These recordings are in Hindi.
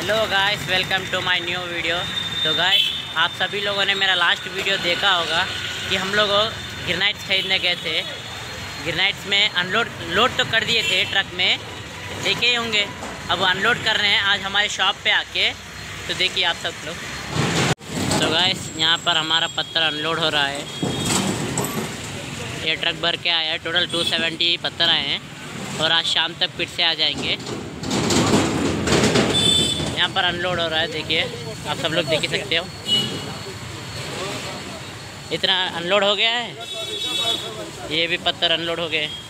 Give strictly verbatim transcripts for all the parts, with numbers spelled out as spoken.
Hello guys, welcome to my new video. तो गाइस, आप सभी लोगों ने मेरा लास्ट वीडियो देखा होगा कि हम लोग ग्रेनाइट्स खरीदने गए थे। ग्रेनाइट्स में अनलोड लोड तो कर दिए थे, ट्रक में देखे ही होंगे। अब अनलोड कर रहे हैं आज हमारे शॉप पे आके, तो देखिए आप सब लोग। तो गाइस, यहाँ पर हमारा पत्थर अनलोड हो रहा है। ये ट्रक भर के आया है, टोटल टू सेवेंटी पत्थर आए हैं और आज शाम तक फिर से आ जाएंगे। यहाँ पर अनलोड हो रहा है, देखिए आप सब लोग देख ही सकते हो। इतना अनलोड हो गया है, ये भी पत्थर अनलोड हो गए।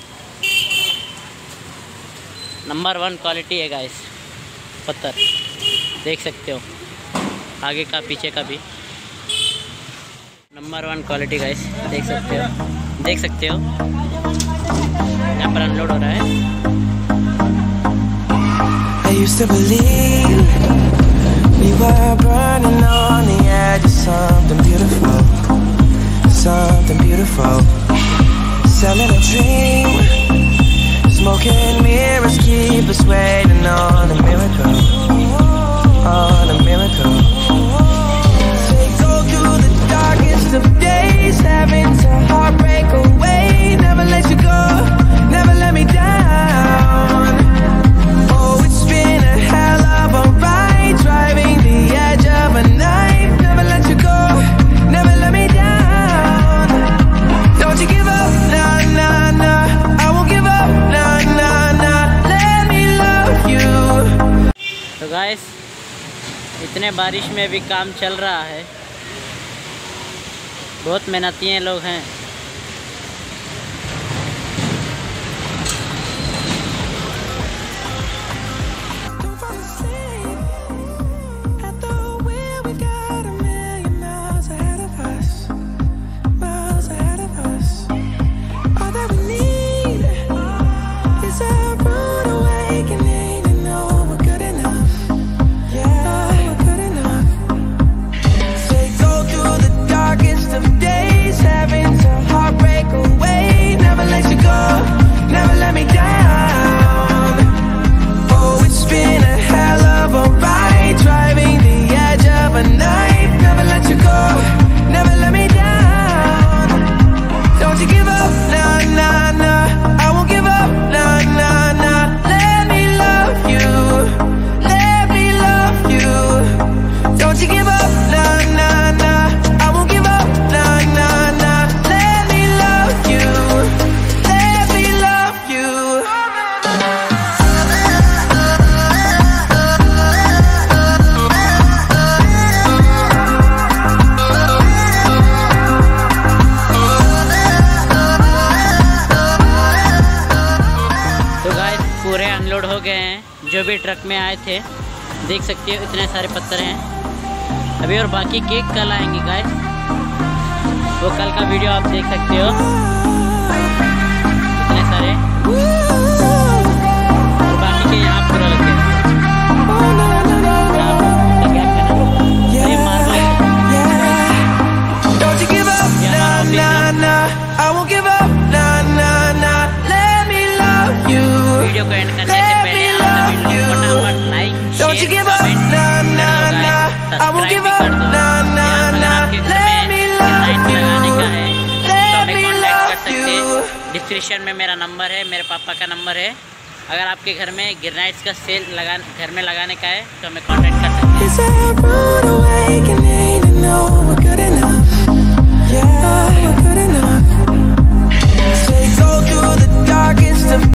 नंबर वन क्वालिटी है गाइस, पत्थर देख सकते हो, आगे का पीछे का भी नंबर वन क्वालिटी गाइस, देख सकते हो देख सकते हो यहाँ पर अनलोड हो रहा है। I used to believe we were burning on the edge of something beautiful, something beautiful. Selling a dream, smoking mirrors keep us waiting on a miracle, on a miracle. They go through the darkest of days, having to heartbreak away. Never let you go, never let me down. Oh, it's been a hell of a ride, driving the edge of a knife. Never let you go, never let me down. Don't you give up, nah, nah, nah. I won't give up, nah, nah, nah. Let me love you. तो गाइस, इतने बारिश में भी काम चल रहा है, बहुत मेहनती लोग हैं। पूरे अनलोड हो गए हैं, जो भी ट्रक में आए थे। देख सकते हो इतने सारे पत्थर हैं अभी, और बाकी केक कल आएंगे गाइस, वो कल का वीडियो आप देख सकते हो। इतने सारे और बाकी के यहाँ पूरा लग गया। वीडियो को एंड करने से पहले आप सभी लोग फटाफट लाइक, शेयर, कमेंट, सब्सक्राइब भी कर दो। आपके घर में ग्रेनाइट लगाने का है तो हमें कांटेक्ट कर सकते हैं। डिस्क्रिप्शन में मेरा नंबर है, मेरे पापा का नंबर है। अगर आपके घर में ग्रेनाइट्स का सेल लगा घर में लगाने का है तो हमें कांटेक्ट कर सकते हैं।